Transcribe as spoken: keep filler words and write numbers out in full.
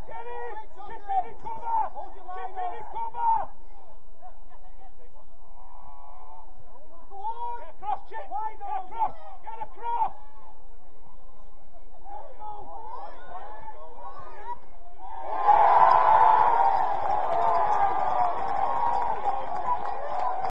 Get in! Chip in and cover! Chip in and cover! Go on! Get across, Chip! Get across! Get across!